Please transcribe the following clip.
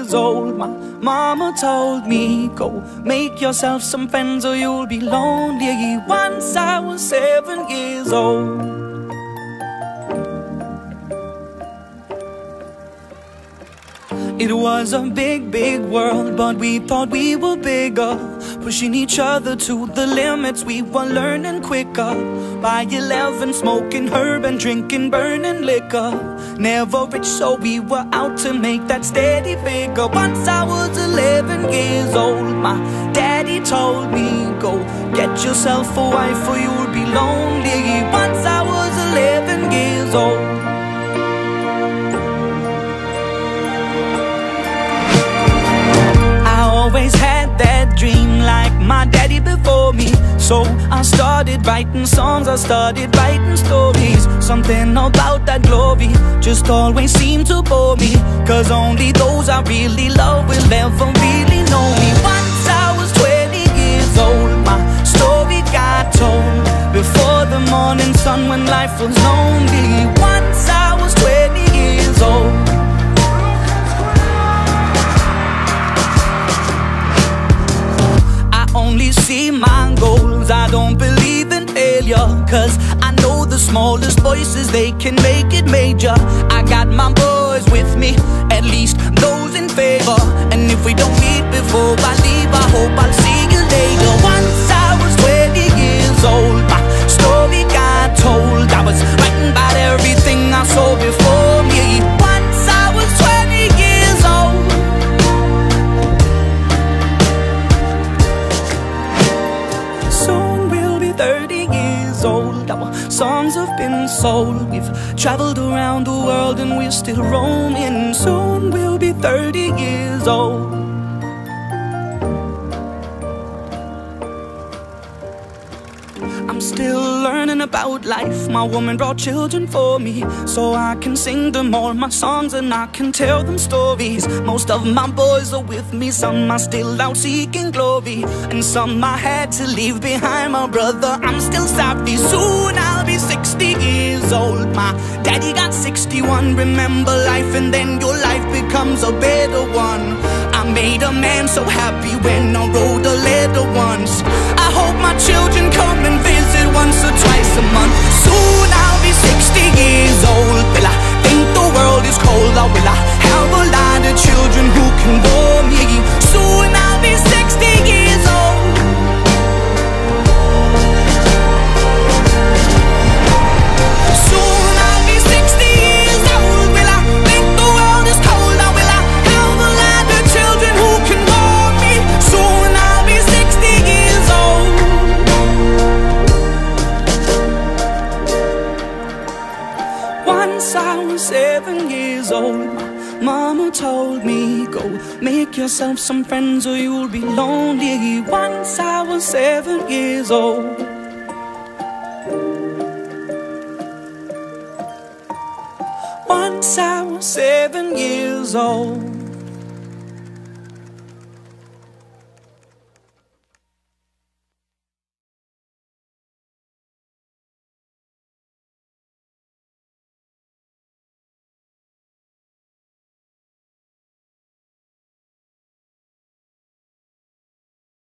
years old, my mama told me, go make yourself some friends or you'll be lonely. Once I was 7 years old. It was a big, big world, but we thought we were bigger, pushing each other to the limits. We were learning quicker. By 11, smoking herb and drinking burning liquor. Never rich, so we were out to make that steady figure. Once I was 11 years old, my daddy told me, go get yourself a wife or you'll be lonely. Once I was 11 years old. Always had that dream like my daddy before me. So I started writing songs, I started writing stories. Something about that glory just always seemed to bore me, 'cause only those I really love will ever really know me. Once I was 20 years old, my story got told before the morning sun when life was lonely. Once I was 20 years old. Only see my goals, I don't believe in failure, 'cause I know the smallest voices, they can make it major. I got my boys with me, at least those in favor. And if we don't meet before I leave, I hope I'll see you later. Once I was 20 years old, my story got told. I was writing about everything I saw before me. Once I was 20 years old. Soon we'll be 30 years old. Our songs have been sold. We've traveled around the world and we're still roaming. Soon we'll be 30 years old. I'm still learning about life. My woman brought children for me, so I can sing them all my songs and I can tell them stories. Most of my boys are with me, some are still out seeking glory, and some I had to leave behind. My brother, I'm still sorry. Soon I'll be 60 years old. My daddy got 61. Remember life and then your life becomes a better one. I made a man so happy when I wrote a letter once. I hope my children come and visit once or twice a month. Soon I'll be 60 years old. Will I think the world is cold, or will I have a lot of children who can bore me? Soon I'll be 60 years old. Soon I'll be 60 years old. Will I think the world is cold, or will I have a lot of children who can bore me? Soon I'll be 60 years old. Once I was 7 years old, my mama told me, go make yourself some friends or you'll be lonely. Once I was 7 years old. Once I was 7 years old.